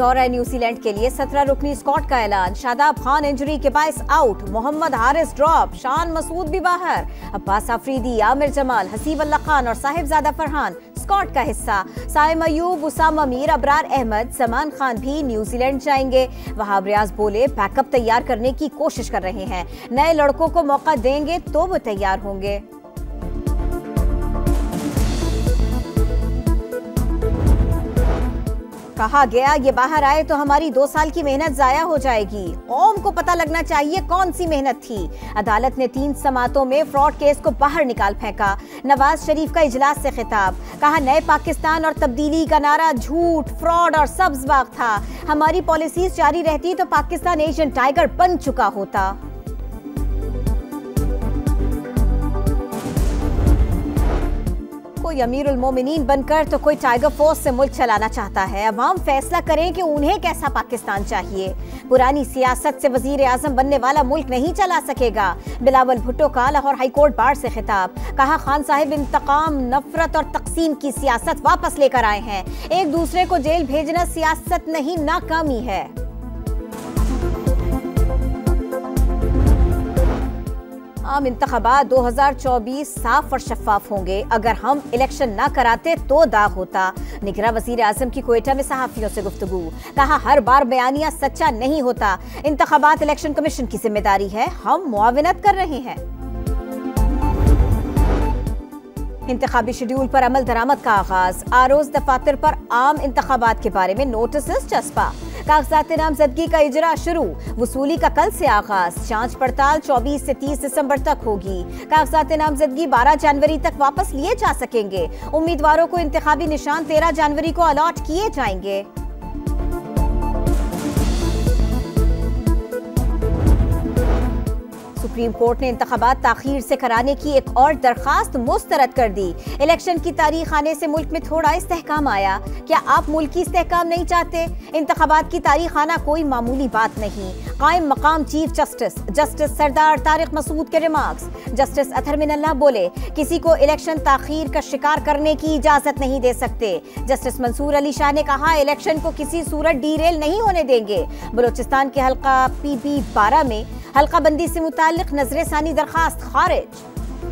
दौरा न्यूजीलैंड के लिए 17 रुकनी स्क्वाड का ऐलान। शादाब खान इंजरी के बायस आउट, मोहम्मद हारिस ड्रॉप, शान मसूद भी बाहर। अब्बास आफरीदी, आमिर जमाल, हसीब अल्लाह खान और साहिबजादा फरहान स्क्वाड का हिस्सा। साइम अयूब, उसामा मीर, अबरार अहमद, समान खान भी न्यूजीलैंड जाएंगे। वहाब रियाज बोले, बैकअप तैयार करने की कोशिश कर रहे हैं, नए लड़कों को मौका देंगे तो वो तैयार होंगे। कहा गया ये बाहर आए तो हमारी 2 साल की मेहनत जाया हो जाएगी। कौम को पता लगना चाहिए कौन सी मेहनत थी। अदालत ने 3 समातों में फ्रॉड केस को बाहर निकाल फेंका। नवाज शरीफ का इजलास से खिताब, कहा नए पाकिस्तान और तब्दीली का नारा झूठ, फ्रॉड और सब्ज बाग था। हमारी पॉलिसीज जारी रहती तो पाकिस्तान एशियन टाइगर बन चुका होता। कोई अमीरुल मोमिनीन बनकर तो कोई टाइगर फोर्स से मुल्क चलाना चाहता है। अवाम फैसला करें कि उन्हें कैसा पाकिस्तान चाहिए। पुरानी सियासत से वजीर आजम बनने वाला मुल्क नहीं चला सकेगा। बिलावल भुट्टो का लाहौर हाईकोर्ट बार से खिताब, कहा खान साहिब इंतकाम, नफरत और तकसीम की सियासत वापस लेकर आए हैं। एक दूसरे को जेल भेजना सियासत नहीं, नाकामी है। आम इंतखाबात 2024 साफ और शफाफ होंगे। अगर हम इलेक्शन ना कराते तो दाग होता। निगरा वजीर आजम की क्वेटा में सहाफियों से गुफ्तगू, कहा हर बार बयानिया सच्चा नहीं होता। इंतखाबात इलेक्शन कमीशन की जिम्मेदारी है, हम मुआविनत कर रहे हैं। इंतखाबी शेड्यूल पर अमल दरामद का आगाज। आरोज दफातर पर आम इंतखाबात के बारे में नोटिस चस्पा। कागजात नामजदगी का इजरा शुरू। वसूली का कल से आगाज। जांच पड़ताल 24 से 30 दिसंबर तक होगी। कागजात नामजदगी 12 जनवरी तक वापस लिए जा सकेंगे। उम्मीदवारों को इंतखाबी निशान 13 जनवरी को अलॉट किए जाएंगे। सुप्रीम कोर्ट ने इंतखाबात ताखीर से कराने की एक और दरखास्त मुस्तरद कर दी। इलेक्शन की तारीख आने से मुल्क में थोड़ा इस्तेहकाम आया। क्या आप मुल्की इस्तेहकाम नहीं चाहते? इंतखाबात की तारीख आना कोई मामूली बात नहीं। कायम मकाम चीफ जस्टिस सरदार तारिक मसूद के रिमार्क्स। जस्टिस अतहर मिनल्लाह बोले, किसी को इलेक्शन ताखीर का शिकार करने की इजाजत नहीं दे सकते। जस्टिस मंसूर अली शाह ने कहा, इलेक्शन को किसी सूरत डीरेल नहीं होने देंगे। बलोचिस्तान के हल्का PB 12 में हल्का बंदी से मुताल्लिक नजरेसानी दरखास्त खारिज।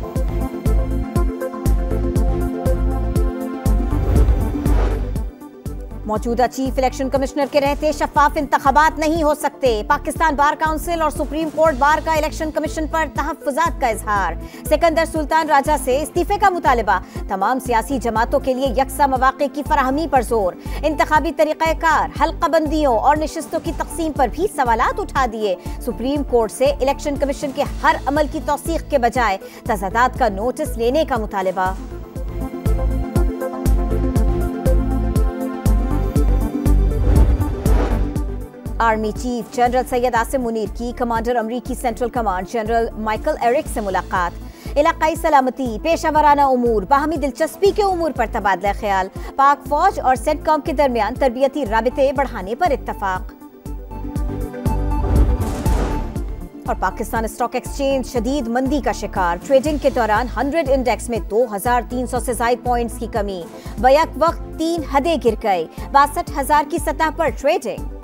मौजूदा चीफ इलेक्शन कमिश्नर के रहते शफाफ इंतखाबात नहीं हो सकते। पाकिस्तान बार काउंसिल और सुप्रीम कोर्ट बार का इलेक्शन कमीशन पर तहफ्फुजात का इजहार। सिकंदर सुल्तान राजा से इस्तीफे का मुतालबा। तमाम सियासी जमातों के लिए यकसा मौके की फराहमी पर जोर। इंतखाबी तरीक़ाकार, हल्का बंदियों और नशिस्तों की तकसीम पर भी सवालात उठा दिए। सुप्रीम कोर्ट से इलेक्शन कमीशन के हर अमल की तौसीक के बजाय तज़ादात का नोटिस लेने का मुतालबा। Army chief general Syed Asim Munir की कमांडर अमरीकी central command general Michael Erik से मुलाकात। इलाकाई सलामती, पेशावराना उमूर, बाहमी दिलचस्पी के उमूर पर तबादला ख्याल। पाक फौज और सेंटकॉम के दरमियान तरबियती राबिते बढ़ाने पर इत्तफाक। और पाकिस्तान स्टॉक एक्सचेंज शदीद मंदी का शिकार। ट्रेडिंग के दौरान 100 इंडेक्स में 2300 से ज़ायद पॉइंट्स की कमी। बैक वक्त 3 हदें गिर गए। 62,000 की सतह पर ट्रेडिंग।